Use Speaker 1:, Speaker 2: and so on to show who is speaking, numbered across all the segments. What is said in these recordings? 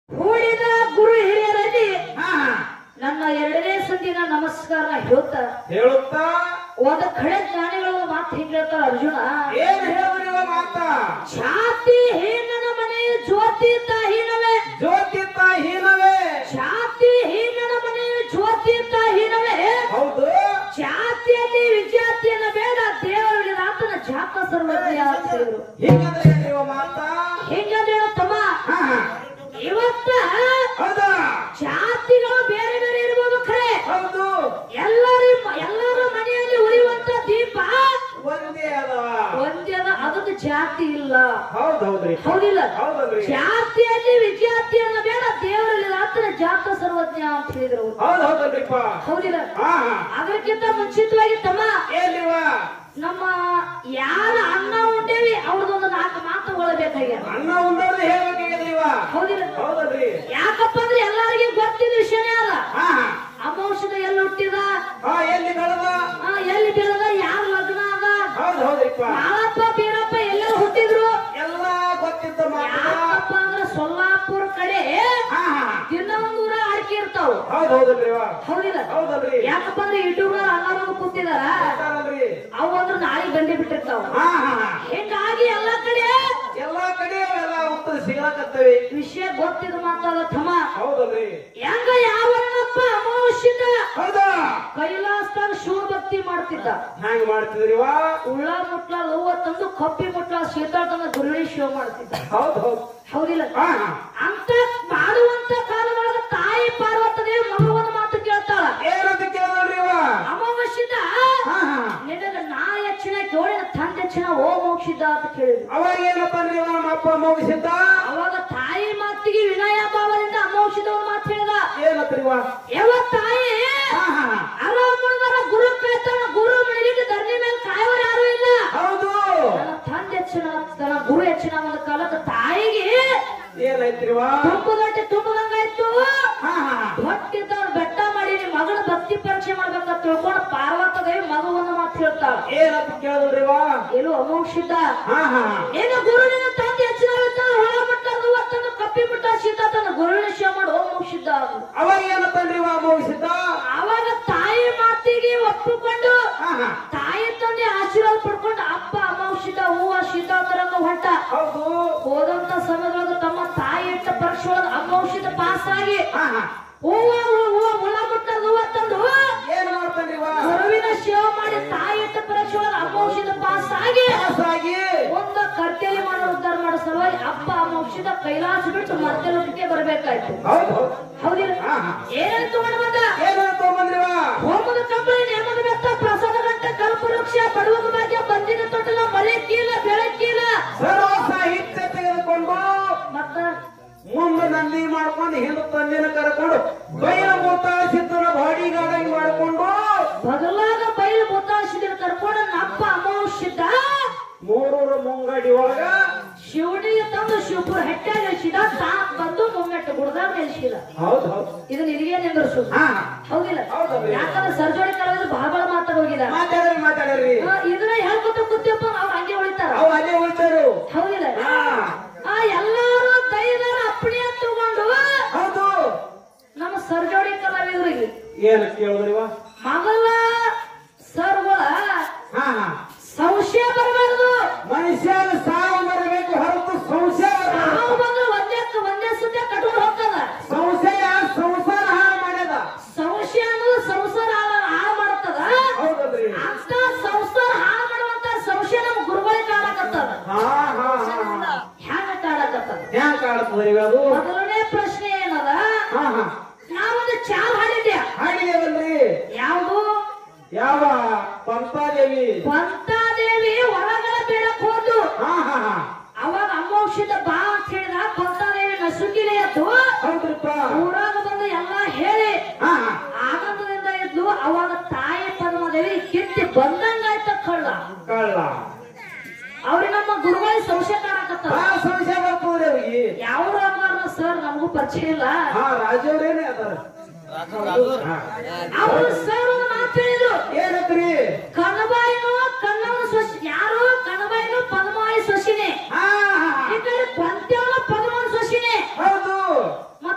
Speaker 1: ಕೂಡಿದ ಗುರು ಹಿರಿಯರಲ್ಲಿ ನನ್ನ ಎರಡನೇ ಸಂದಿನ ನಮಸ್ಕಾರ ಹೇಳುತ್ತಾ ಒಂದು ಕಡೆ ಜ್ಞಾನಿಗಳು ಮಾತು ಹಿಂಗ ಹೇಳ್ತಾರ ಅರ್ಜುನ
Speaker 2: ಏನ್ ಹೇಳಿದ್ರಿ ಮಾತ
Speaker 1: ಜಾತಿ ಹೀನನ ಮನೆಯ ಜ್ಯೋತಿ ಹೀನವೇ ಜಾತಿ ಹೀನನ ಮನೆಯ ಜ್ಯೋತಿ ಹೀನವೇ
Speaker 2: ಹೌದು
Speaker 1: ಜಾತಿಯಲ್ಲಿ ವಿಜಾತಿಯನ್ನ ಬೇಡ ದೇವರಿಗೆ ಆತನ ಜಾತ ಸರ್ವಜ್ಞ ಅಂತ ಹೇಳಿದ್ರು.
Speaker 2: ಹಿಂಗಂದ್ರೆ ನೀವು ಮಾತ
Speaker 1: ಹಿಂಗಂದ್ರೆ ತಮ್ಮ ಇವತ್ತ ಜಾತಿಗಳು ಬೇರೆ ಬೇರೆ ಇರ್ಬೋದು ಖರೆ
Speaker 2: ಹೌದು
Speaker 1: ಎಲ್ಲರ ಮನೆಯಲ್ಲಿ ಉರಿಯುವಂತ ದೀಪ
Speaker 2: ಒಂದೇ ಅದ
Speaker 1: ಅದಕ್ಕೆ ಜಾತಿ ಇಲ್ಲ.
Speaker 2: ಹೌದೌದ್ರಿ
Speaker 1: ಹೌದಿಲ್ಲ
Speaker 2: ಹೌದಲ್ರಿ
Speaker 1: ಜಾತಿಯಲ್ಲಿ ವಿಜಾತಿಯನ್ನ ಬೇಡ ದೇವರಲ್ಲಿ ಆತನ ಜಾತ ಸರ್ವಜ್ಞ ಅಂತ ಹೇಳಿದ್ರು.
Speaker 2: ಹೌದೌದಲ್ರಿಪ್ಪ
Speaker 1: ಹೌದಿಲ್ಲ ಅದಕ್ಕಿಂತ ಮುಂಚಿತವಾಗಿ ತಮ್ಮ
Speaker 2: ಏನಿವ
Speaker 1: ನಮ್ಮ ಯಾರ ಅನ್ನ ಉಂಡೇವಿ ಅವ್ರದೊಂದು 4 ಮಾತುಗಳು ಬೇಕಾಗ್ಯಾವ.
Speaker 2: ಅನ್ನ ಉಂಡವ್ರದ್ದು ಹೇಳ್ಬೇಕಾಗಿದ್ರಿವ
Speaker 1: ಹೌದಿಲ್ಲ
Speaker 2: ಹೌದಲ್ರಿ
Speaker 1: ಯಾಕಪ್ಪ ಅಂದ್ರೆ ಎಲ್ಲರಿಗೂ ಗೊತ್ತಿದ್ದ ವಿಷಯನೇ ಅದ. ಅಮೌಷಧ ಎಲ್ಲಿ ಹುಟ್ಟಿದ
Speaker 2: ಎಲ್ಲಿ ಬೆಳೆದ
Speaker 1: ಎಲ್ಲಿ ಬೆಳೆದ ಯಾರ ಲಗ್ನ ಅದ
Speaker 2: ಹೌದೌದ್ರಿಪ್ಪ
Speaker 1: ಮಾಳಪ್ಪ ಬೀರಪ್ಪ ಎಲ್ಲರೂ ಹುಟ್ಟಿದ್ರು
Speaker 2: ಎಲ್ಲ ಗೊತ್ತಿದ್ದ
Speaker 1: ಯಾಕಪ್ಪ ಅಂದ್ರೆ ಸೊಲ್ಲಾಪುರ ಕಡೆ ದಿನ ಒಂದೂರ ಅಡಿಕೆ ಇರ್ತಾವ.
Speaker 2: ಹೌದೌದಲ್ರಿವ
Speaker 1: ಹೌದಿಲ್ಲ
Speaker 2: ಹೌದಲ್ರಿ
Speaker 1: ಯಾಕಪ್ಪ ಅಂದ್ರೆ ಇಟ್ಟೂರ ಅನ್ನ ಕೂತಿದಾರ ಅವು ಅಂದ್ರೆ ನಾಳೆ ಗಂಡಿ ಬಿಟ್ಟಿರ್ತಾವ. ಹಿಂಗಾಗಿ ಎಲ್ಲಾ ಕಡೆ
Speaker 2: ಎಲ್ಲ ಉತ್ತರ ಸಿಗಲಾಕತ್ತವಿ
Speaker 1: ವಿಷಯ ಗೊತ್ತಿದ್ ಮಾತಾಡ ತಮ್ಮ
Speaker 2: ಹೌದಲ್ರಿ
Speaker 1: ಹೆಂಗ ಯಾವನಪ್ಪ ಅಮಾವಾಸ್ಯದ
Speaker 2: ಹೌದಾ
Speaker 1: ಕೈಲಾಸದಾಗ ಶಿವಭಕ್ತಿ ಮಾಡ್ತಿದ್ದ
Speaker 2: ಹ್ಯಾಂಗ ಮಾಡ್ತಿದ್ರಿವ
Speaker 1: ಉಳ್ಳ ಮುಟ್ಲ ಲವ್ವ ತಂದು ಕಪ್ಪಿ ಮುಟ್ಲ ಶೀತಳ ತಂದು ಗುರುಳಿ ಶಿವ ಮಾಡ್ತಿದ್ದ.
Speaker 2: ಹೌದು
Speaker 1: ಹೌದಿಲ್ಲ ಅಂತ ಮಾಡುವಂತ ಕಾಲದೊಳಗ ತಾಯಿ ಪಾರ್ವತದೇವಿ ಮಗವನ್ನ ಮಾತು ಕೇಳ್ತಾಳ.
Speaker 2: ಏನಂತ ಕೇಳಿದ್ರಿವ
Speaker 1: ಅಮಾವಾಸ್ಯದ ನಿನಗ ನಾ ಹೆಚ್ಚಿನ ಕೇಳಿದ ತಂದೆ ಹೆಚ್ಚಿನ ಓ ಮೋಕ್ಷಿದ್ದ ಅಂತ ಕೇಳಿದ್ರು.
Speaker 2: ಅವಾಗ ಏನಪ್ಪನ್ರಿ ನಮ್ಮ ಅಪ್ಪ ಮೋಗಿಸಿದ್ದ
Speaker 1: ಅವಾಗ ತಾಯಿ ಮಾತಿಗೆ ವಿನಯ ಭಾವದಿಂದ ಅಮೋಕ್ಷಿದ ಮಾತು ಹೇಳಿದ.
Speaker 2: ಏನತ್ರಿವ
Speaker 1: ಯಾವ ತಾಯಿ ಅರಾಮಣವರ ಗುರು ಕಾಯ್ತಾನ ಗುರು ಮನೆಗೆ ಧರಣಿ ಮೇಲೆ ಕಾಯೋರು ಯಾರು ಇಲ್ಲ.
Speaker 2: ಹೌದು
Speaker 1: ನನ್ನ ತಂದೆ ಹೆಚ್ಚಿನ ನನ್ನ ಗುರು ಹೆಚ್ಚಿನ ಒಂದು ಕಾಲದ ತಾಯಿಗೆ
Speaker 2: ಏನಾಯ್ತ್ರಿವ
Speaker 1: ತುಂಬದಂಗಾಯ್ತು. ಹೊಟ್ಟಿದ್ದವ್ರು ಬೆಟ್ಟ ಮಾಡಿ ನಿಮ್ ಮಗಳ ಭಕ್ತಿ ಪರೀಕ್ಷೆ ಮಾಡ್ಬೇಕಂತ ತಿಳ್ಕೊಂಡು ಪಾರ್ವತದೇವಿ ಮಗವನ್ನ ಮಾತು ಹೇಳ್ತಾಳ.
Speaker 2: ಏನಂತ ಕೇಳಿದ್ರಿವ
Speaker 1: ಏನು ಅಮೋಕ್ಷಿದ್ದ ಏನು ಗುರುವಿನ ತಂದೆ ಹೆಚ್ಚಿನ ಹೊಳ ಮಟ್ಟನ್ನು ಕಪ್ಪಿ ಬಿಟ್ಟ ಸೀತಾ ತನ್ನ ಗುರುವಿನ ಶಿವ ಮಾಡಿ ಓ ಮೋಕ್ಷಿದ್ದ.
Speaker 2: ಅವಾಗ ಏನಪ್ಪನ್ರಿವ ಮೋಗಿಸಿದ್ದ
Speaker 1: ಅವಾಗ ತಾಯಿ ಮಾತಿಗೆ ಒಪ್ಪಿಕೊಂಡು ತಾಯಿ ತಂದೆ ಆಶೀರ್ವಾದ ಪಡ್ಕೊಂಡು ಅಪ್ಪ ಅಮೌಷಿತ ಹೂವ ಶೀತಾತರಂಗ ಹೊಂಟ.
Speaker 2: ಹೌದು
Speaker 1: ಹೋದಂತ ಸಮಯದೊಳಗ ತಮ್ಮ ತಾಯಿ ಇಟ್ಟ ಪರೀಕ್ಷೆ ಒಳಗ ಅಮೌಷಿತ ಪಾಸ್ ಆಗಿ ಹೂವ ಹುಳ ಮುಟ್ಟ ಹೂವ ತಂದು
Speaker 2: ಏನ್ ಮಾಡ್ತಾನ್ರಿವ
Speaker 1: ಗುರುವಿನ ಶಿವ ಮಾಡಿ ತಾಯಿ ಇಟ್ಟ ಪರೀಕ್ಷೆ ಒಳಗ ಅಮೌಷಿತ ಪಾಸ್ ಆಗಿ ಒಂದು ಕರ್ತೇಲಿ ಮಾಡೋ ಉದ್ಧಾರ ಮಾಡೋ ಸಲುವಾಗಿ ಅಪ್ಪ ಅಮೌಷಿತ ಕೈಲಾಸ ಬಿಟ್ಟು ಮರ್ತೆಲೋಕಕ್ಕೆ ಬರ್ಬೇಕಾಯ್ತು. ಹೌದಿಲ್ಲ ಏನೇನು ತಗೊಂಡು ಬಂದ ಹೋಮದ ಕಂಬಳಿ ನೇಮದ ಬೆತ್ತ ಪ್ರಸಾದ ಗಂಟೆ ಕಲ್ಪವೃಕ್ಷ ಬಡವಗ ಭಾಗ್ಯ ಬಂದಿನ ತೊಟ್ಟಲ ಮಳೆ ಕೀಲ ಬೆಳಕೀಲ
Speaker 2: ಸರ್ವ ಸಾಹಿತ್ಯ ತೆಗೆದುಕೊಂಡು
Speaker 1: ಮತ್ತ
Speaker 2: ಮುಂದೆ ನಂದಿ ಮಾಡ್ಕೊಂಡು ಹಿಂದೆ ತಂದಿನ ಕರ್ಕೊಂಡು ಬೈಲ ಮೂತಾಸಿದ್ದನ ಬಾಡಿಗಾರ್ಡ್ ಮಾಡ್ಕೊಂಡು
Speaker 1: ಬದಲಾಗ ಬೈಲು ಮುತ್ತಾಸಿದ ಕರ್ಕೊಂಡು ನಪ್ಪ ಅಮಾವಾಸ್ಯದ
Speaker 2: ಮೂರೂರು ಮುಂಗಡಿ ಒಳಗ
Speaker 1: ಶಿವನಿಗೆ ತಂದು ಶಿವಪುರ ಹೆಟ್ಟಾಗ ಇಳಿಸಿದ ತಾ ಬಂದು ಮುಮ್ಮೆಟ್ಟು ಗುಡ್ದಾಗ ನಿಲ್ಸಿದ.
Speaker 2: ಹೌದು
Speaker 1: ಇದನ್ನ ಇದಿಗೆ ನಿಂದ್ರಸು ಹೌದಿಲ್ಲ ಯಾಕಂದ್ರೆ ಸರ್ಜೋಡಿ ಕಲಾವಿದ್ರು ಬಹಳ ಮಾತಾಡೋಗಿದ
Speaker 2: ಮಾತಾಡ್ರಿ
Speaker 1: ಇದನ್ನ ಹೇಳ್ಕೊತ ಕೂತಿಯಪ್ಪ ಅವ್ರು ಹಂಗೆ ಉಳಿತಾರ
Speaker 2: ಅಲ್ಲೇ ಉಳಿತಾರು
Speaker 1: ಹೌದಿಲ್ಲ ಎಲ್ಲಾರು ದೈವರ ಅಪ್ಪಣೆ ತಗೊಂಡು
Speaker 2: ಹೌದು
Speaker 1: ನಮ್ಮ ಸರ್ಜೋಡಿ ಕಲಾವಿದರಿಗೆ
Speaker 2: ಏನ್ ಕೇಳಿದ್ರಿವ
Speaker 1: ಮಗಳ ಸರ್ಗಳ ಸಂಶಯ ಬರಬಾರದು.
Speaker 2: ಮನುಷ್ಯನ ಸಾವು ಬರಬೇಕು ಹೊರತು ಸಂಶಯ
Speaker 1: ನಾವು ಬಂದ್ರೆ ಒಂದೇ ಸತ್ಯ ಕಟ್ಕೊಂಡು ಹೋಗ್ತದ.
Speaker 2: ಸಂಶಯ ಸಂಸಾರ ಹಾಳು ಮಾಡ್ಯದ
Speaker 1: ಸಂಶಯ ಅನ್ನೋದು ಸಂಸಾರ ಹಾಳು ಮಾಡತ್ತದ.
Speaker 2: ಹೌದಲ್ರಿ
Speaker 1: ಅಂತ ಸಂಸಾರ ಹಾಳು ಮಾಡುವಂತ ಸಂಶಯ ನಮ್ಮ ಗುರುಗಳಿಗೆ ಕಾಡಕತ್ತದ. ಹ್ಯಾಂಗ ಕಾಡಕತ್ತದ
Speaker 2: ಹ್ಯಾಂಗ ಕಾಡ್ತದ್ರಿ ಅದು
Speaker 1: ಮೊದಲನೇ ಪ್ರಶ್ನೆ ಏನದ ನಾವೊಂದು ಚಾಲ್ ಹಾಡಿದ್ಯಾ
Speaker 2: ಹಾಡಿದೇವಲ್ರಿ
Speaker 1: ಯಾವುದು
Speaker 2: ಯಾವ ಪಂತಾದೇವಿ
Speaker 1: ಪಂತಾದೇವಿ ಹೊರಗಡೆ ಬೇಡಕ್ ಹೋದ್ದು ಅವಾಗ ಅಮೋಕ್ಷಿತ ಬಾ ಅಂತ ಹೇಳಿದ ಪಂತಾದೇವಿ ನಸುಕಿಲೆ ಎದ್ದು ಊರಾಗ ಬಂದು ಎಲ್ಲಾ ಹೇಳಿ ಆನಂದದಿಂದ ಇದ್ಲು. ಅವಾಗ ತಾಯಿ ಪದ್ಮದೇವಿ ಕಿತ್ತಿ ಬಂದಂಗಾಯ್ತ ಕಳ್ಳ ಅವ್ರಿಗೆ ನಮ್ಮ ಗುರುಗಳಿಗೆ ಸಂಶಯ ಕಾಣಕತ್ತ
Speaker 2: ಸಂಶಯ ಬರ್ತದ್ರಿ ಅವ್ರಿಗೆ
Speaker 1: ಯಾವ ಸರ್ ನಮಗೂ ಪರಿಚಯ ಇಲ್ಲ
Speaker 2: ರಾಜವ್ರೇನೆ ಅದಾರ
Speaker 1: ಅವರು ಸರ್ ಒಂದು ಮಾತು ಹೇಳಿದ್ರು
Speaker 2: ಏನತ್ರಿ
Speaker 1: ಕಣಬಾಯಿನೋ ಕಣ್ಣವನ ಸೊಸಿ ಯಾರು ಕಣಬಾಯಿನೋ ಪದ್ಮಾಯಿ ಸೊಸಿನೇ ಈ ಕಡೆ ಪಂತ್ಯವನ ಪದ್ಮನ ಸೊಸಿನೇ
Speaker 2: ಹೌದು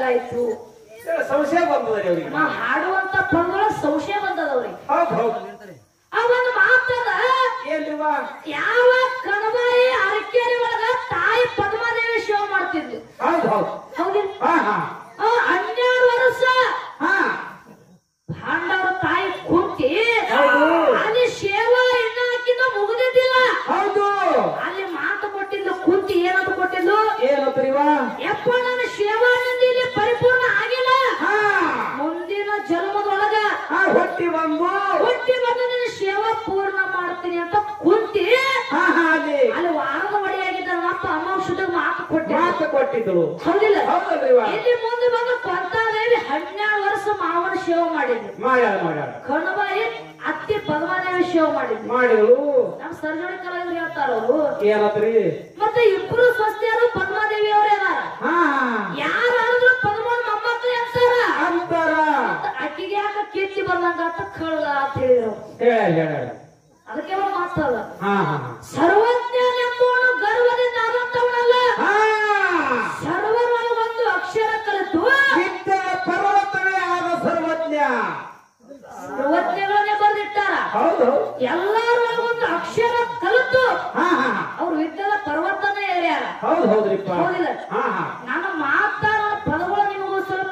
Speaker 1: ಹೇಗಾಯ್ತು
Speaker 2: ಸಂಶಯ ಬಂದದ್ರಿ ಅವ್ರಿಗೆ.
Speaker 1: ನಾ ಹಾಡುವಂತ ಪದಗಳ ಸಂಶಯ ಬಂದದವ್ರಿಗೆ.
Speaker 2: ಹೌದು ಹೌದು.
Speaker 1: ಆ ಒಂದು ಮಾತದ
Speaker 2: ಏನ್ರಿವ
Speaker 1: ಯಾವ ಕಣಬಾಯಿ ಅರಕೇರಿ ಒಳಗ ತಾಯಿ ಪದ್ಮಾದೇವಿ ಸೇವೆ ಮಾಡ್ತಿದ್ಲು.
Speaker 2: ಹೌದು ಹೌದು.
Speaker 1: ಹೌದಿಲ್ಲ?
Speaker 2: ಹಾ ಹಾ
Speaker 1: 12 ವರ್ಷ
Speaker 2: ಹಾ
Speaker 1: ಪಾಂಡವರ ತಾಯಿ ಕುಂತಿ
Speaker 2: ಹೌದು.
Speaker 1: ಅಲ್ಲಿ ಸೇವಾ ಇನ್ನ ಹಾಕಿದ ಮುಗಿದಿದ್ದಿಲ್ಲ.
Speaker 2: ಹೌದು.
Speaker 1: ಅಲ್ಲಿ ಮಾತು ಕೊಟ್ಟಿದ್ಲು ಕುಂತಿ. ಏನಂತ ಕೊಟ್ಟಿದ್ಲು?
Speaker 2: ಏನಂತ್ರಿವ
Speaker 1: ಯಪ್ಪ ನನ್ನ ಸೇವಾ ಇಲ್ಲಿ ಪರಿಪೂರ್ಣ ಆಗಿಲ್ಲ.
Speaker 2: ಹಾ
Speaker 1: ಮುಂದಿನ ಜನ್ಮದೊಳಗ
Speaker 2: ಹೊಟ್ಟಿ ಬಂದು
Speaker 1: ನನ್ನ ಸೇವಾ ಪೂರ್ಣ ಮಾಡ್ತೀನಿ ಅಂತ ಕುಂತಿ
Speaker 2: ಹಾ ಹಾ
Speaker 1: ಅಲ್ಲಿ ವಾರದ ಒಡೆಯಾಗಿದ್ದ ನಪ್ಪ ಅಮಾಂಶದಾಗ ಮಾತು
Speaker 2: ಕೊಟ್ಟಿದ್ರು.
Speaker 1: ಹೌದಿಲ್ಲ?
Speaker 2: ಹೌದಲ್ರಿವ.
Speaker 1: ಇಲ್ಲಿ ಮುಂದೆ ಬಂದು ಕೊಂತಾದೇವಿ 12 ವರ್ಷ ಮಾವನ ಸೇವೆ ಮಾಡಿದ್ರು.
Speaker 2: ಮಾಡ್ಯಾರ
Speaker 1: ಕಣಬಾಯಿ ಅತ್ತಿ ಪದ್ಮಾದೇವಿ ಸೇವೆ ಮಾಡಿದ್ರು. ನಮ್ಮ ಸರ್ಜೋಡಿ ಕಲಾವಿದ್ರು ಹೇಳ್ತಾರ ಅವರು.
Speaker 2: ಏನತ್ರಿ
Speaker 1: ಮತ್ತೆ ಇಬ್ರು ಸ್ವಸ್ತಿಯರು ಪದ್ಮಾದೇವಿ ಅವರೇ ಅದಾರ. ಯಾರಾದ್ರೂ ಪದ್ಮನ್ ಮೊಮ್ಮಕ್ಕಳು ಅಂತಾರ. ಅಕ್ಕಿಗೆ ಯಾಕ ಕೀರ್ತಿ ಬಂದಂಗ ಅಂತ ಕಳ್ಳ ಅಂತ ಹೇಳಿದ್ರು. ಅದಕ್ಕೆ ಮಾತಾಡ ಸರ್ವಜ್ಞನೆಂಬುವನು ಗರ್ವದಿಂದ ಆದಂತವನಲ್ಲ. ಸರ್ವರೊಳಗೊಂದು ಅಕ್ಷರ ಕಲಿತು
Speaker 2: ಪರ್ವತವೇ ಆದ
Speaker 1: ಸರ್ವಜ್ಞಗಳನ್ನೇ ಬರೆದಿಟ್ಟಾರ. ಎಲ್ಲರೊಳಗೊಂದು ಅಕ್ಷರ ಕಲಿತು ಅವ್ರು ವಿದ್ಯದ ಪರ್ವತನೇ ಏರ್ಯಾರ. ಹೌದಿಲ್ಲ? ನನ್ನ ಮಾತಾಡ ಪದಗಳು ನಿಮಗೂ ಸ್ವಲ್ಪ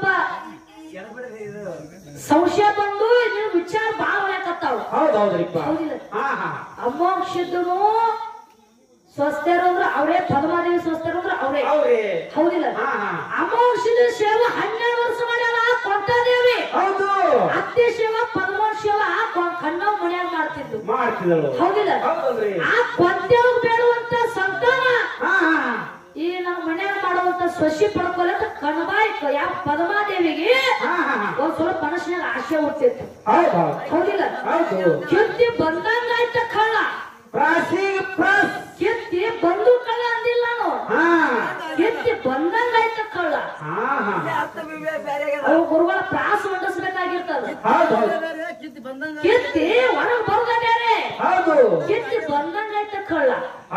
Speaker 1: ಸಂಶಯ ಬಂದು ನೀವು ವಿಚಾರ ಬಾಳ ಹೊಳಕತ್ತಾವ. ಹೌದಿಲ್ಲ? ಅಮೋಕ್ಷದನು ಸ್ವಸ್ಥರು ಅಂದ್ರೆ ಅವರೇ, ಪದ್ಮಾದೇವಿ ಸ್ವಸ್ಥರು ಅಂದ್ರೆ ಅವರೇ. ಹೌದಿಲ್ಲ? ಅಮೋಕ್ಷದ ಸೇವೆ 12 ವರ್ಷ ಮಾಡ್ಯಾರ ಕೊಂತಾದೇವಿ. ಅತ್ತೆ ಸೇವೆ ಪದ್ಮನ್ ಸೇವೆ ಕಣ್ಣವ್ ಮನ್ಯಾಗ ಮಾಡ್ತಿದ್ದು. ಹೌದಿಲ್ಲ? ಆ ಕೊಂತೆಯವ್ರಿಗೆ ಬೇಡುವಂತ ಸಂತಾನ ಈ ನಮ್ಮ ಮನ್ಯಾಗ ಮಾಡುವಂತ ಸೊಸಿ ಪಡ್ಕೊಲಂತ ಕಣಬಾಯಿ ಯಾವ ಪದ್ಮಾದೇವಿಗೆ ಒಂದ್ ಸ್ವಲ್ಪ ಮನಸ್ಸಿನಾಗ ಆಸೆ ಹುಟ್ಟಿತ್ತು. ಹೌದಿಲ್ಲ? ಕಿತ್ತಿ ಬಂದಂಗಾಯ್ತ ಕಳ್ಳ. ಕಿತ್ತಿ ಬಂದು ಕಳ್ಳ ಅಂದಿಲ್ಲ ನಾನು. ಕಿತ್ತಿ ಬಂದಂಗಾಯ್ತ ಕಳ್ಳ. ಅವು ಗುರುಗಳ ಪ್ರಾಸ ಮಂಡಿಸ್ಬೇಕಾಗಿರ್ತದ. ಕಿತ್ತಿ ಹೊರಗೆ ಬರುದ ಬೇರೆ. ಕಿತ್ತಿ ಬಂದಂಗಾಯ್ತ ಕಳ್ಳ.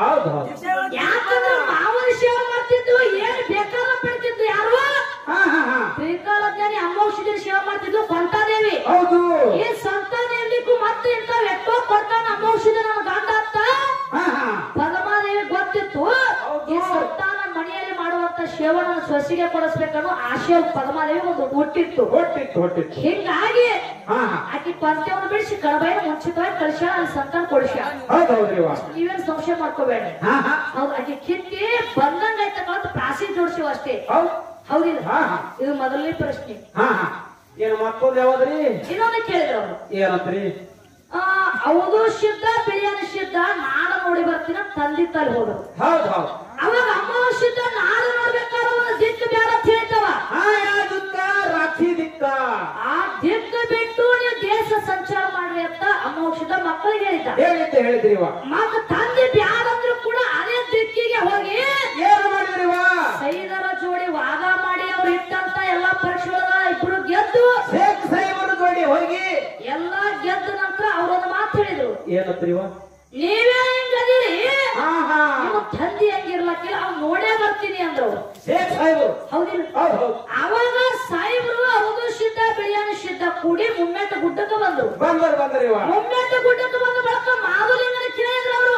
Speaker 1: ಯಾಕಂದ್ರೆ ಮಾವನ ಸೇವೆ ಮಾಡ್ತಿದ್ದು ಏನ್ ಬೇಕಾದ ಪಡ್ತಿದ್ದು ಯಾರು? ತ್ರಿಕಾಲಜ್ಞಾನಿ ಅಮೋಕ್ಷದ ಸೇವೆ ಮಾಡ್ತಿದ್ದು ಕೊಂತಾದೇವಿ. ಈ ಸಂತಾನ ಇರ್ಲಿಕ್ಕೂ ಮತ್ತೆ ಇಂಥವ್ ಎಷ್ಟೋ ಕೊಡ್ತಾನ ಅಮೋಕ್ಷದ ನನ್ನ ಗಂಡ ಅಂತ ಪದ್ಮಾದೇವಿ ಗೊತ್ತಿತ್ತು. ಈ ಸಂತಾನ ಮನೆಯಲ್ಲಿ ಮಾಡುವಂತ ಸೇವೆ ನನ್ನ ಸೊಸಿಗೆ ಕೊಡಿಸ್ಬೇಕನ್ನೋ ಆಶೆ ಪದ್ಮಾದೇವಿ ಒಂದು ಹುಟ್ಟಿತ್ತು. ಹಿಂಗಾಗಿ ಆಕಿ ಪಂಚವನ್ನು ಬಿಡಿಸಿ ಕಣಬಾಯಿನ ಮುಂಚಿತವಾಗಿ ಕಳಿಸ್ಯಾಳ. ಅಲ್ಲಿ ಸಂತಾನ ಕೊಡಿಸ್ಯಾಳ. ನೀವೇನು ಸಂಶಯ ಮಾಡ್ಕೋಬೇಡ. ಹೌದು. ಆಕಿ ಕಿತ್ತಿ ಬಂದಂಗಾಯ್ತ ಕಳೆದು ಪ್ರಾಸಿ ಜೋಡಿಸಿವ ಅಷ್ಟೇ. ಹೌದಿಲ್ಲ? ಇದು ಮೊದಲನೇ ಪ್ರಶ್ನೆ.
Speaker 2: ಏನು ಮತ್ತೊಂದು ಯಾವ್ದ್ರಿ?
Speaker 1: ಇನ್ನೊಂದು ಕೇಳಿದ್ರು ಅವರು.
Speaker 2: ಏನಂತ್ರಿ?
Speaker 1: ಹೌದು ಸಿದ್ಧ ಬಿರಿಯಾನಿ ಸಿದ್ಧ ನಾಡ ನೋಡಿ ಬರ್ತೀನ ತಂದಿ ತಲ್ಲಿ ಹೋದ್ರು. ಅವಾಗ ಅಮ್ಮ ಸಿದ್ಧ ನಾಡ ನೋಡ್ಬೇಕಾದ್ರೆ ಒಂದು ದಿಕ್ಕು ಬೇಡ ಅಂತ ಹೇಳ್ತವ.
Speaker 2: ರಾಕ್ಷಿ ದಿಕ್ಕ.
Speaker 1: ಆ ದಿಕ್ಕು ಬಿಟ್ಟು ನೀವು ದೇಶ ಸಂಚಾರ ಮಾಡ್ರಿ ಅಂತ ಅಮೋಕ್ಷದ ಮಕ್ಕಳಿಗೆ
Speaker 2: ಹೇಳಿದ್ರಿ.
Speaker 1: ಮತ್ತ ತಂದೆ ಬ್ಯಾಡಂದ್ರು ಕೂಡ ಅದೇ ದಿಕ್ಕಿಗೆ ಹೋಗಿ
Speaker 2: ಏನು ಮಾಡಿದ್ರಿವ?
Speaker 1: ಸೈದರ ಜೋಡಿ ವಾದ ಮಾಡಿ ಅವ್ರು ಇಟ್ಟಂತ ಎಲ್ಲಾ ಪರೀಕ್ಷೆಗಳ ಇಬ್ರು ಗೆದ್ದು
Speaker 2: ಸೈವರು ಜೋಡಿ ಹೋಗಿ
Speaker 1: ಎಲ್ಲಾ ಗೆದ್ದ ನಂತರ ಅವ್ರೊಂದು ಮಾತು ಹೇಳಿದ್ರು.
Speaker 2: ಏನತ್ರಿವ?
Speaker 1: ನೀವೇ ಹಿಂಗದಿರಿ, ನಿಮ್ಮ ತಂದೆ ಹೆಂಗಿರ್ಲಕ್ಕಿಲ್ಲ ಅವ್ನು ನೋಡೇ ಬರ್ತೀನಿ ಅಂದ್ರು. ಹೌದಿಲ್ಲ? ಅವಾಗ ಸಾಯಿಬ್ರು ಹೌದು ಸಿದ್ಧ ಬಿರಿಯಾನಿ ಸಿದ್ಧ ಕೂಡಿ ಮುಮ್ಮೆಟ್ಟ ಗುಡ್ಡಕ್ಕೆ ಬಂದ್ರು. ಮುಮ್ಮೆಟ್ಟ ಗುಡ್ಡಕ್ಕೆ ಬಂದ ಬಳಕ ಮಾಧುಲಿಂಗನ ಕೇಳಿದ್ರು ಅವರು.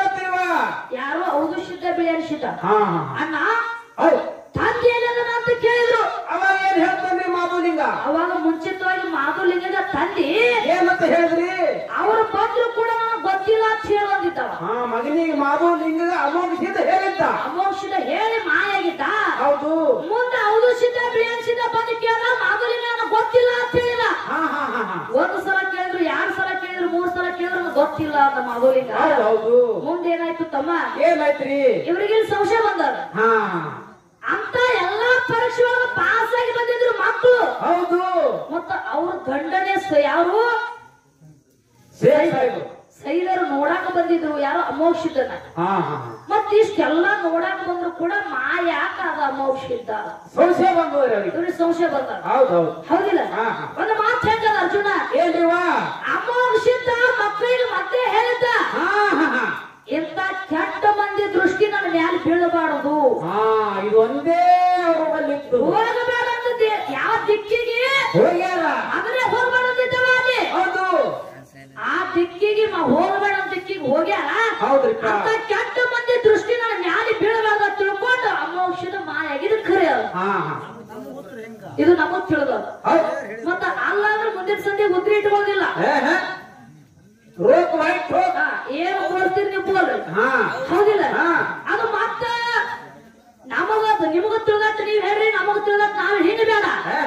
Speaker 1: ಯಾರು? ಹೌದು ಸಿದ್ಧ ಬಿರಿಯಾನಿ ಸಿದ್ಧ ಅಣ್ಣ ತಂದೆ ಎಲ್ಲದನ ಅಂತ ಕೇಳಿದ್ರು.
Speaker 2: ಅವಾಗ ಏನ್ ಹೇಳ್ತಾನೆ ಮಾಧುಲಿಂಗ?
Speaker 1: ಅವಾಗ ಮುಂಚಿತವಾಗಿ ಮಾಧುಲಿಂಗದ ತಂದೆ
Speaker 2: ಏನಂತ ಹೇಳಿದ್ರಿ?
Speaker 1: ಅವರು ಬಂದ್ರು ಕೂಡ ನನಗೆ ಗೊತ್ತಿಲ್ಲ ಅಂತ ಹೇಳಂದಿದ್ದವ.
Speaker 2: ಮಗನಿಗೆ ಮಾಧುಲಿಂಗ ಅಮೋಕ್ಷಿತ ಹೇಳಿದ್ದ.
Speaker 1: ಅಮೋಕ್ಷಿತ ಹೇಳಿ ಮಾಯಾಗಿದ್ದ.
Speaker 2: ಹೌದು.
Speaker 1: ಮುಂದೆ ಹೌದು ಸಿದ್ಧ ಬಿರಿಯಾನಿ ಸಿದ್ಧ ಬಂದು ಕೇಳ ಮಾಧುಲಿಂಗ ನನಗೆ ಗೊತ್ತಿಲ್ಲ ಅಂತ ಹೇಳಿಲ್ಲ. ಒಂದು ಸಲ ಕೇಳಿದ್ರು, 2 ಸಲ ಕೇಳಿದ್ರು, 3 ಸಲ ಕೇಳಿದ್ರು ಗೊತ್ತಿಲ್ಲ ಅಂತ ಮಾಧುಲಿಂಗ.
Speaker 2: ಹೌದು.
Speaker 1: ಮುಂದೆ ಏನಾಯ್ತು ತಮ್ಮ?
Speaker 2: ಏನಾಯ್ತ್ರಿ?
Speaker 1: ಇವರಿಗೆ ಸಂಶಯ ಬಂದದ. ಅಂತ ಎಲ್ಲಾ ಪರೀಕ್ಷೆ ಒಳಗ ಪಾಸ್ ಆಗಿ ಬಂದಿದ್ರು ಮಕ್ಕಳು.
Speaker 2: ಹೌದು.
Speaker 1: ಮತ್ತ ಅವ್ರ ಗಂಡನೇ ಯಾರು? ಸೈದರು ನೋಡಾಕ ಬಂದಿದ್ರು. ಯಾರು? ಅಮೋಕ್ಷಿತನ. ಮತ್ ಇಷ್ಟೆಲ್ಲ ನೋಡಾಕ ಬಂದ್ರು ಕೂಡ ಯಾಕ ಅದ ಅಮೋಕ್ಷಿತ?
Speaker 2: ಸಂಶಯ ಬಂದವ್ರಿ
Speaker 1: ಇವ್ರಿಗೆ ಸಂಶಯ ಬಂದ. ಹೌದಿಲ್ಲ? ಒಂದು ಮಾತು ಹೇಳ್ತದ ಅರ್ಜುನ.
Speaker 2: ಏನ್ರಿವ?
Speaker 1: ಅಮೋಕ್ಷಿತ ಮಕ್ಕಳಿಗೆ ಮತ್ತೆ ಹೇಳಿದ್ದ, ಇಂತ ಕೆಟ್ಟ ಮಂದಿ ದೃಷ್ಟಿ ನನ್ನ ಮ್ಯಾಲ ಬೀಳಬಾರದು,
Speaker 2: ಇದು ಒಂದೇ ಹೋಗಬೇಡ ಅಂತ
Speaker 1: ದಿಕ್ಕಿಗೆ ಹೋಗಬೇಡ ದಿಕ್ಕಿಗೆ ಹೋಗ್ಯಾರ.
Speaker 2: ಹೌದ್ರಿಪ್ಪ.
Speaker 1: ಅಂತ ಕೆಟ್ಟ ಮಂದಿ ದೃಷ್ಟಿ ನನ್ನ ಮ್ಯಾಲಿ ಬೀಳಬಾರ್ದ ತಿಳ್ಕೊಂಡು ಅಮೋಕ್ಷದ ಮಾಯಾಗಿದ್ದು ಖರೆ ಅದು. ಇದು ನಮಗ್ ತಿಳಿದ. ಮತ್ತ ಅಲ್ಲಾದ್ರೆ ಮುಂದಿನ ಸಂಧಿ ಉದ್ರಿ ಇಟ್ಕೊಳ್ಳೋದಿಲ್ಲ. ಏನು ಕೊಡ್ತೀರಿ ನೀವು ಬೋಲ್ ಹೌದಿಲ್ಲ. ಅದು ಮತ್ತ ನಮಗ ನಿಮಗ ತಿಳಿದಟ್ಟು ನೀವ್ ಹೇಳ್ರಿ, ನಮಗ ತಿಳಿದಟ್ಟು ನಾವ್ ಹಿಂಗ ಬೇಡ.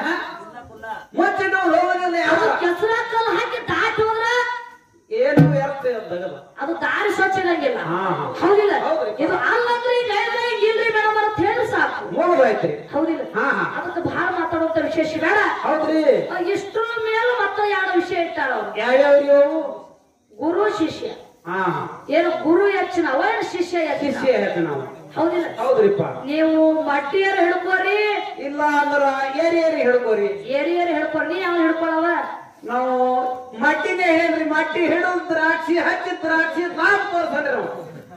Speaker 1: ಕೆಸರಾಕಲ್ ಹಾಕಿ ದಾಟಿ ಹೋದ್ರ
Speaker 2: ಏನು
Speaker 1: ಅದು ದಾರಿ ಸ್ವಚ್ಛ ಇರಂಗಿಲ್ಲ. ಹೌದಿಲ್ಲ. ಇದು ಅಲ್ಲಂದ್ರೆ ಈಗ ಇಲ್ರಿ ಮೇಡಮ್ ಅಂತ ಹೇಳಿ ಸಾಕು. ಹೌದಿಲ್ಲ. ಅದಕ್ಕೆ ಬಹಳ ಮಾತಾಡುವಂತ ವಿಶೇಷ ಬೇಡ.
Speaker 2: ಹೌದ್ರಿ.
Speaker 1: ಇಷ್ಟರ ಮೇಲೆ ಮತ್ತೆ ಎರಡು ವಿಷಯ ಇಟ್ಟಾರ ಅವ್ರು.
Speaker 2: ಯಾವ್ಯಾವ?
Speaker 1: ಗುರು ಶಿಷ್ಯ. ಏನು ಗುರು ಹೆಚ್ಚಿನವ ಏನು ಶಿಷ್ಯ
Speaker 2: ಹೆಚ್ಚಿನವ?
Speaker 1: ಹೌದಿಲ್ಲ.
Speaker 2: ಹೌದ್ರಿಪ್ಪ.
Speaker 1: ನೀವು ಮಟ್ಟಿಯರು ಹಿಡ್ಕೋರಿ,
Speaker 2: ಇಲ್ಲ ಅಂದ್ರ ಏರಿ ಹಿಡ್ಕೋರಿ.
Speaker 1: ಏರಿ ಹಿಡ್ಕೋರಿ. ನೀ ಯಾವ ಹಿಡ್ಕೊಳವ?
Speaker 2: ನಾವು ಮಟ್ಟಿನೇ ಹೇಳ್ರಿ. ಮಟ್ಟಿ ಹಿಡು ದ್ರಾಕ್ಷಿ ಹಚ್ಚಿ ದ್ರಾಕ್ಷಿ ನಾಲ್ಕು ತೋರ್ಸಂದ್ರಿ ನಾವು.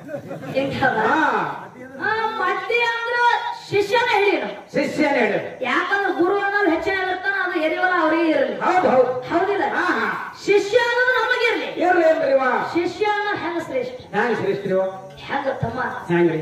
Speaker 1: ಮಟ್ಟಿ ಅಂದ್ರ ಶಿಷ್ಯನ ಹಿಡಿಯೋಣ.
Speaker 2: ಶಿಷ್ಯನ ಹೇಳಿ.
Speaker 1: ಯಾಕಂದ್ರೆ ಗುರು ಅನ್ನೋದು ಹೆಚ್ಚಿನ ಇರ್ತಾನ, ಅದು ಎರಿವಲ್ಲ ಅವ್ರಿಗೆ ಇರಲಿ. ಹೌದಿಲ್ಲ. ಶಿಷ್ಯ ಅನ್ನೋದು ನಮಗಿರ್ಲಿ.
Speaker 2: ಇರ್ಲಿ.
Speaker 1: ಶಿಷ್ಯ ಅನ್ನೋದು ಹೆಂಗ ಶ್ರೇಷ್ಠ?
Speaker 2: ಹೆಂಗ ಶ್ರೇಷ್ಠ? ಹೆಂಗ
Speaker 1: ತಮ್ಮ?
Speaker 2: ಹೆಂಗ್ರಿ?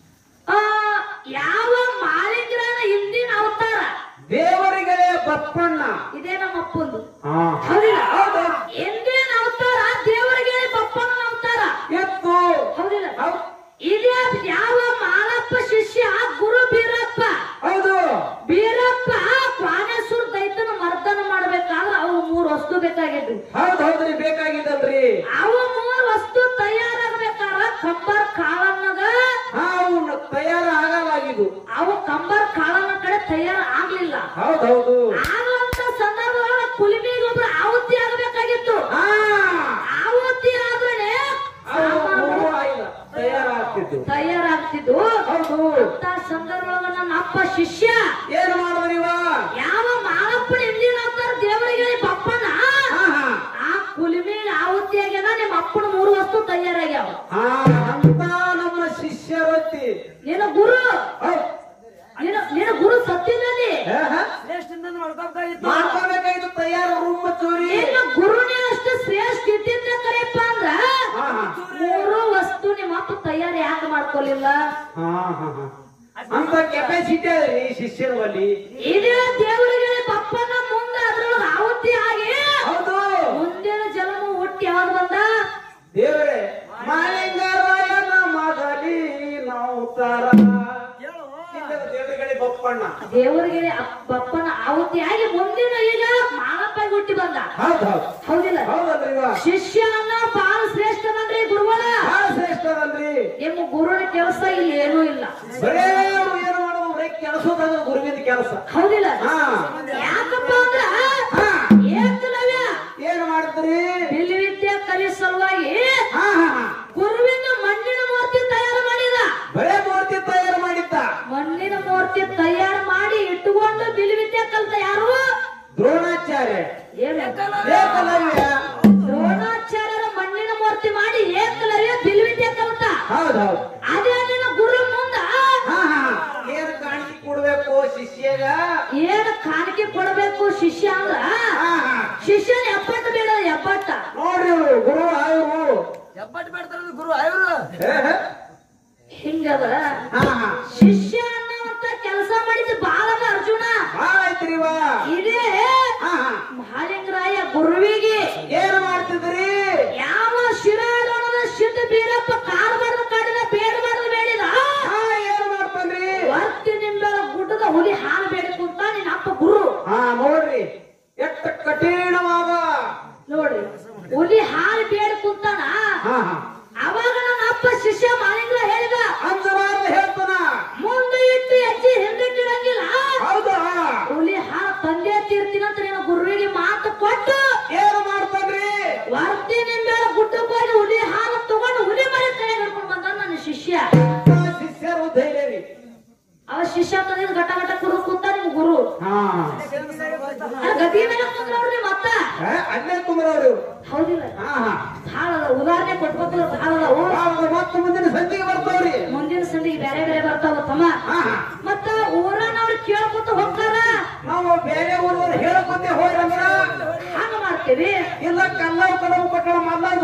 Speaker 1: ಯಾವ ಮಾಲಿಂಗ್ರನ ಹಿಂದಿನ ಅವತಾರ
Speaker 2: ದೇವರಿಗೆ ಬಪ್ಪಣ್ಣ. ಇದೇ
Speaker 1: ನಮ್ಮ ಅಪ್ಪಂದು. ಹೌದಿಲ್ಲ. ಹಿಂದಿನ ಅವತಾರ ದೇವರಿಗೆ ಬಪ್ಪಣ್ಣ ಅವತಾರ ಎತ್ತು. ಹೌದಿಲ್ಲ. ಇದೇ ಯಾವ ಮಾಳಪ್ಪ ಶಿಷ್ಯ ಗುರು ಬೀರಪ್ಪ. ಹೌದು. ಬೀರಪ್ಪ ಕ್ವಾನೇಶ್ವರ ದೈತನ ಮರ್ದನ ಮಾಡ್ಬೇಕಾದ್ರೆ ಅವು 3 ವಸ್ತು ಬೇಕಾಗಿದ್ದು.
Speaker 2: ಹೌದ್ರಿ. ಬೇಕಾಗಿದ್ದಲ್ರಿ.
Speaker 1: ಅವು 3 ವಸ್ತು ತಯಾರಾಗಬೇಕಾದ್ರೆ ಕಂಬರ್ ಕಾಳನ್ನದ
Speaker 2: ತಯಾರಾಗಲಾಗಿದ್ದು.
Speaker 1: ಅವು ಕಂಬರ್ ಕಾಳನ್ನ ಕಡೆ ತಯಾರ ಆಗ್ಲಿಲ್ಲ.
Speaker 2: ಹೌದೌದು.
Speaker 1: ಆಗುವಂತ ಸಂದರ್ಭದೊಳಗೆ ಕುಲಿಮಿಗೆ ಒಬ್ರು ಆವತ್ತಿ ಆಗಬೇಕಾಗಿತ್ತು. ಆವತ್ತಿ ಆದ್ರೆ ತಯಾರಾಗ್ತಿದ್ದು. ಅಂತ ಸಂದರ್ಭದೊಳಗ ನನ್ನ ಅಪ್ಪ ಶಿಷ್ಯ
Speaker 2: ಏನು ಮಾಡಿದ್ರಿವ?
Speaker 1: ಯಾವ ಮಾಳಪ್ಪನ ಹಿಂದಿನ ಅವತಾರ ದೇವರಿಗೆ ಬಪ್ಪನ ಆ ಕುಲಿಮಿಗೆ ಆವತ್ತಿ ಆಗ್ಯಾನ. ನಿಮ್ಮ ಅಪ್ಪನ 3 ವಸ್ತು ತಯಾರಾಗ್ಯಾವ.
Speaker 2: ಅಂತ ನಮ್ಮ ಶಿಷ್ಯರತ್ತಿ
Speaker 1: ನಿನ್ನ ಗುರು ನಿನ್ನ ಗುರು ಸತ್ಯದಲ್ಲಿ
Speaker 2: ಮಾಡ್ಕೋಬೇಕಾಗಿತ್ತು. ತಯಾರ ರೂಮ್ ಚೋರಿ.
Speaker 1: ನಿನ್ನ ಗುರುನೇ ಅಷ್ಟು ಶ್ರೇಷ್ಠ ಇದ್ದಿದ್ದ ಕರೆಯಪ್ಪ ಅಂದ್ರ 3 ವಸ್ತು ನಿಮ್ಮ ಅಪ್ಪ ತಯಾರಿ ಯಾಕೆ ಮಾಡ್ಕೊಲಿಲ್ಲ?
Speaker 2: ಅಂತ ಕೆಪಾಸಿಟಿ ಅದ್ರಿ ಶಿಷ್ಯರ ಬಳಿ.
Speaker 1: ಇದೇ ದೇವರಿಗೆ ಬಪ್ಪನ ಮುಂದೆ ಅದ್ರೊಳಗೆ ಆವತ್ತಿ ಆಗಿ
Speaker 2: ಹೌದು
Speaker 1: ಮುಂದಿನ ಜನ್ಮ ಹುಟ್ಟಿ ಯಾವ್ದು ಬಂದ?
Speaker 2: ದೇವರೇ ಮಾಲಿಂಗರಾಯನ ಮಗಲಿ ನಾವು ತರ ದೇವರಿಗೆ ಬಪ್ಪಣ್ಣ.
Speaker 1: ದೇವರಿಗೆ ಬಪ್ಪನ ಆವತ್ತಿ ಆಗಿ ಮುಂದಿನ ಈಗ ಮಾಳಪ್ಪ ಹುಟ್ಟಿ ಬಂದ. ಹೌದಿಲ್ಲ. ಶಿಷ್ಯ ಅನ್ನೋ ಬಹಳ ಶ್ರೇಷ್ಠದನ್ರಿ ಗುರುಗಳ.
Speaker 2: ಬಹಳ ಶ್ರೇಷ್ಠದನ್ರಿ.
Speaker 1: ನಿಮ್ಮ ಗುರುವಿನ ಕೆಲಸ ಇಲ್ಲಿ ಏನೂ ಇಲ್ಲ.
Speaker 2: ಬರೇ ಏನು ಮಾಡೋದು ಬರೇ ಕೆಲಸದ ಗುರುವಿನ ಕೆಲಸ.
Speaker 1: ಹೌದಿಲ್ಲ. ಯಾಕಪ್ಪ ಅಂದ್ರ ಏಕಲವ್ಯ
Speaker 2: ಏನು ಮಾಡಿದ್ರಿ?
Speaker 1: ಬಿಲ್ ವಿದ್ಯೆ ಕಲಿಯ ಸಲುವಾಗಿ ಗುರುವಿನ ಮಣ್ಣಿನ ಮೂರ್ತಿ ತಯಾರು ಮಾಡಿದ.
Speaker 2: ಬರೇ ಮೂರ್ತಿ ತಯಾರು ಮಾಡಿದ್ದ.
Speaker 1: ಮಣ್ಣಿನ ಮೂರ್ತಿ ತಯಾರು ಮಾಡಿ ಇಟ್ಟುಕೊಂಡು ಬಿಲ್ ವಿದ್ಯೆ ಕಲಿತ ಯಾರು?
Speaker 2: ದ್ರೋಣಾಚಾರ್ಯ.
Speaker 1: ಏಕಲವ್ಯ. ದ್ರೋಣಾಚಾರ್ಯರ ಮಣ್ಣಿನ ಮೂರ್ತಿ ಮಾಡಿ ಏಕಲವ್ಯ ಬಿಲ್ ವಿದ್ಯೆ ಕಲಿತ.
Speaker 2: ಹೌದೌದು.
Speaker 1: ಅದೇ ನಿನ್ನ ಗುರು ಮುಂದ
Speaker 2: ಏನು ಕಾಣಿಕೆ ಕೊಡ್ಬೇಕು ಶಿಷ್ಯಗ?
Speaker 1: ಏನು ಕಾಣಿಕೆ ಕೊಡಬೇಕು ಶಿಷ್ಯ ಅಂದ್ರ ಶಿಷ್ಯನ ಎಪ್ಪಟ್ಟು ಬೇಡ. ಎಪ್ಪಟ್ಟ
Speaker 2: ನೋಡ್ರಿ ಗುರು ಆಯರು
Speaker 3: ಎಪ್ಪಟ್ಟು ಬೇಡ್ತಾರ ಗುರು ಆಯರು
Speaker 1: ಹಿಂಗದ. ಶಿಷ್ಯ ಅನ್ನುವಂತ ಕೆಲಸ ಮಾಡಿದ ಬಾಳ ಅರ್ಜುನ. ಇದೇ ಮಹಾಲಿಂಗರಾಯ ಗುರುವಿಗೆ
Speaker 2: ಏನು ಮಾಡ್ತಿದ್ರಿ?
Speaker 1: ಯಾವ ಶಿರಾಡೋಣದ ಸಿದ್ಧ ಬೀರಪ್ಪ ಕಾಡ್ಬಾರ್ದು ಕಾಡಿದ ಬೇಡಬಾರ್ದು ಬೇಡಿದ.
Speaker 2: ಏನು ಮಾಡ್ತಾನ್ರಿ?
Speaker 1: ವರ್ತಿ ನಿಂಬೆಳ ಗುಡ್ಡದ ಹುಲಿ ಹಾಲು ಬೇಡಕು ಅಂತ ನಿನ್ನ ಅಪ್ಪ ಗುರು.
Speaker 2: ನೋಡ್ರಿ ಎಷ್ಟು ಕಠಿಣವಾದ.
Speaker 1: ನೋಡ್ರಿ ಹುಲಿ ಹಾಲು ಬೇಡಕು ಅಂತಾನ. ಅವಾಗ ನನ್ನ ಅಪ್ಪ ಶಿಷ್ಯ ಮಹಾಲಿಂಗ್ರ ಹೇಳಿದ
Speaker 2: ಅಂಜಬಾರ್ದು ಹೇಳ್ತಾನ.
Speaker 1: ಮುಂದೆ ಇಟ್ಟು ಹೆಜ್ಜೆ ಹಿಂದಿಟ್ಟಿರಂಗಿಲ್ಲ.
Speaker 2: ಹೌದಾ?
Speaker 1: ಹುಲಿ ಹಾಲು ತಂದೆ ತೀರ್ತೀನಿ ಅಂತ ನಿನ್ನ ಗುರುವಿಗೆ ಮಾತು ಕೊಟ್ಟು
Speaker 2: ಏನು ಮಾಡ್ತಾನ್ರಿ?
Speaker 1: ವರ್ತಿ ನಿಂಬೆಳ ಗುಡ್ಡಕ್ಕೆ ಹೋಗಿ ಹುಲಿ ಹಾಲು ತಗೊಂಡು ಹುಲಿ ಮರಿ ಕೈ ಹಿಡ್ಕೊಂಡು ಬಂದ ನನ್ನ ಶಿಷ್ಯ.
Speaker 2: ಶಿಷ್ಯರು ಧೈರ್ಯ ರೀ.
Speaker 1: ಅವ ಶಿಷ್ಯ ತಂದಿದ್ದು ಗಟ್ಟ ಗಟ್ಟ ಕುರು ಕೂತ ನಿಮ್ ಗುರು ಗತಿ ಮೇಲೆ ಕುಂದ್ರವ್ರಿ ಮತ್ತ
Speaker 2: ಅಲ್ಲೇ ಕುಂದ್ರವ್ರಿ.
Speaker 1: ಹೌದಿಲ್ಲ. ಭಾಳ ಉದಾಹರಣೆ ಕೊಟ್ಬೇಕು. ಭಾಳ
Speaker 2: ಮತ್ತೆ ಮುಂದಿನ ಸಂಧಿಗೆ ಬರ್ತಾವ್ರಿ.
Speaker 1: ಮುಂದಿನ ಸಂಧಿಗೆ ಬೇರೆ ಬೇರೆ ಬರ್ತಾವ ತಮ್ಮ. ಮತ್ತ ಊರನವ್ರು ಕೇಳ್ಕೊತ ಹೋಗ್ತಾರ.
Speaker 2: ನಾವು ಬೇರೆ ಊರವ್ರು ಹೇಳ್ಕೊತೆ ಹೋಗ್ರಂದ್ರ
Speaker 1: ಹಂಗ ಮಾಡ್ತೇವಿ.
Speaker 2: ಇಲ್ಲ ಕಲ್ಲವ್ ಕಡವು ಕೊಟ್ಟ ಮಲ್ಲ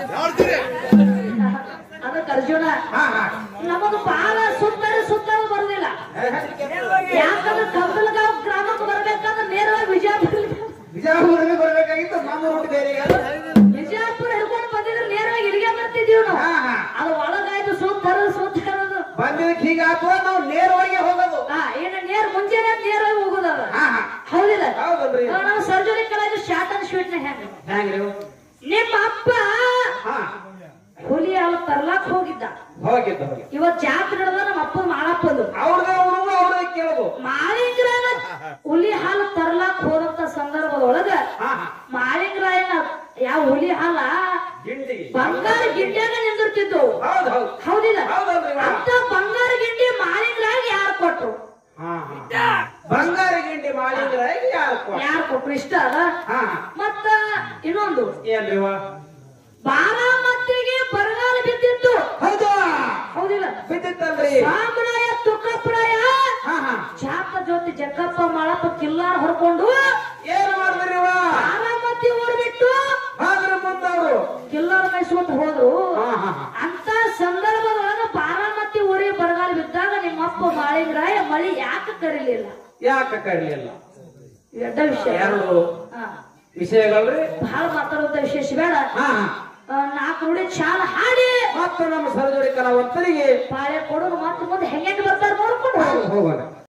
Speaker 1: ಅದಕ್ಕೆ ಅರ್ಜುನ
Speaker 2: ಹಾ ಹಾ
Speaker 1: ನಮಗ ಬಾಳ ಸುತ್ತಲೂ ಬರುದಿಲ್ಲ. ಯಾಕಂದ್ರೆ ಕಬ್ಬಲಗಾಂವ್ ಗ್ರಾಮಕ್ಕೆ ಬರ್ಬೇಕಂದ್ರೆ ನೇರವಾಗಿ
Speaker 2: ಬಿಜಾಪುರಕ್ಕೆ ಬರ್ಬೇಕಾಗಿತ್ತು. ನಮ್ಮ ರೂಟ್ ಬೇರೆ
Speaker 1: ವಿಜಯಪುರ ಹಿಡ್ಕೊಂಡು ಬಂದಿದ್ರೆ ನೇರವಾಗಿ ಇಲ್ಲಿಗೆ ಬರ್ತಿದೀವಿ ನಾವು.
Speaker 2: ಹಾ ಹಾ
Speaker 1: ಅದು ಒಳಗಾಯ್ತು ಸುತ್ತರೋದು
Speaker 2: ಬಂದಿದ್ದಕ್ಕೆ ಹೀಗಾತು ನಾವು ನೇರವಾಗಿ ಹೋಗೋದು.
Speaker 1: ಏನು ಮುಂಚೆನೆ ನೇರವಾಗಿ ಹೋಗೋದದ.
Speaker 2: ಹಾ ಹಾ
Speaker 1: ಹೌದಿಲ್ಲ?
Speaker 2: ಹೌದಲ್ರಿ.
Speaker 1: ನಾವು surgery college short and sweet ನ
Speaker 2: ಹೆಂಗ್ರಿ?
Speaker 1: ನಿಮ್ಮ ಅಪ್ಪ
Speaker 2: ಹಾ
Speaker 1: ಹುಲಿ ಹಾಲು ತರ್ಲಾಕ್ ಹೋಗಿದ್ದ.
Speaker 2: ಹೋಗಿದ್ದ
Speaker 1: ಇವತ್ ಜಾತ್ರೆ ನಡೆದ ನಮ್ಮ ಅಪ್ಪ ಮಾಳಪ್ಪದು
Speaker 2: ಅವ್ರದೇ ಕೇಳೋದು.
Speaker 1: ಮಾಳಿಂಗರಾಯನ ಹುಲಿ ಹಾಲು ತರ್ಲಾಕ್ ಹೋದಂತ ಸಂದರ್ಭದೊಳಗ
Speaker 2: ಹಾ
Speaker 1: ಮಾಳಿಂಗರಾಯನ ಯಾವ ಹುಲಿ ಹಾಲ
Speaker 2: ಗಿಂಡಿ
Speaker 1: ಬಂಗಾರ ಗಿಂಡಿಯಾಗ ನಿಂದಿರ್ತಿದ್ದು.
Speaker 2: ಹೌದು ಹೌದು
Speaker 1: ಹೌದಿಲ್ಲ?
Speaker 2: ಹೌದಲ್ರಿ.
Speaker 1: ಅಂತ ಬಂಗಾರ ಗಿಂಡಿ ಮಾಳಿಂಗರಾಯ ಯಾರು ಕೊಟ್ರು?
Speaker 2: ಬಂಗಾರ ಗಿಂಡಿ ಮಾಳಿಂಗರಾಯ ಯಾರು
Speaker 1: ಕೊಟ್ರು? ಇಷ್ಟ ಅದ.
Speaker 2: ಹಾ
Speaker 1: ಮತ್ತ ಇನ್ನೊಂದು
Speaker 2: ಏನ್ರಿವ?
Speaker 1: ಬಾರಾಮತಿಗೆ ಬರಗಾಲ ಬಿದ್ದಿತ್ತು.
Speaker 2: ಹೌದಾ?
Speaker 1: ಹೌದಿಲ್ಲ?
Speaker 2: ಬಿದ್ದಿತ್ತಲ್ರಿ.
Speaker 1: ಸಾಮರಾಯ ತುಕ್ಕಪ್ರಾಯ
Speaker 2: ಹಾ ಹಾ
Speaker 1: ಚಾಪ ಜ್ಯೋತಿ ಜಗ್ಗಪ್ಪ ಮಾಳಪ್ಪ ಕಿಲ್ಲಾರ ಹೊಡ್ಕೊಂಡು
Speaker 2: ಏನ್ ಮಾಡಿದ್ರಿವ?
Speaker 1: ಬಾರಾಮತಿ ಊರು ಬಿಟ್ಟು
Speaker 2: ಆದ್ರ ಮುಂದವರು
Speaker 1: ಕಿಲ್ಲಾರ ಮೈಸೂರು ಹೋದ್ರು.
Speaker 2: ಹಾ ಹಾ
Speaker 1: ಅಂತ ಸಂದರ್ಭದೊಳಗ ಬಾರಾಮತಿ ಊರಿಗೆ ಬರಗಾಲ ಬಿದ್ದಾಗ ನಿಮ್ಮಪ್ಪ ಮಾಳಿಂಗರಾಯ ಮಳಿ ಯಾಕೆ ಕರೀಲಿಲ್ಲ?
Speaker 2: ಯಾಕೆ ಕರೀಲಿಲ್ಲ?
Speaker 1: ಎಡ್ಡ ವಿಷಯ.
Speaker 2: ಎರಡು ವಿಷಯಗಳ್ರಿ.
Speaker 1: ಬಹಳ ಮಾತಾಡುವಂತ ವಿಶೇಷ ಬೇಡ.
Speaker 2: ಹಾ
Speaker 1: 4 ನುಡಿ ಚಾಲ ಹಾಡಿ
Speaker 2: ಮತ್ತು ನಮ್ಮ ಸರ್ಜರಿ ಕಲಾವಂತರಿಗೆ
Speaker 1: ಪಾಳೆ ಕೊಡೋರು ಮತ್ತೆ ಮುಂದೆ ಹೆಂಗೆ ಬರ್ತಾರೆ ನೋಡ್ಕೊಂಡು
Speaker 2: ಹೋಗೋಣ.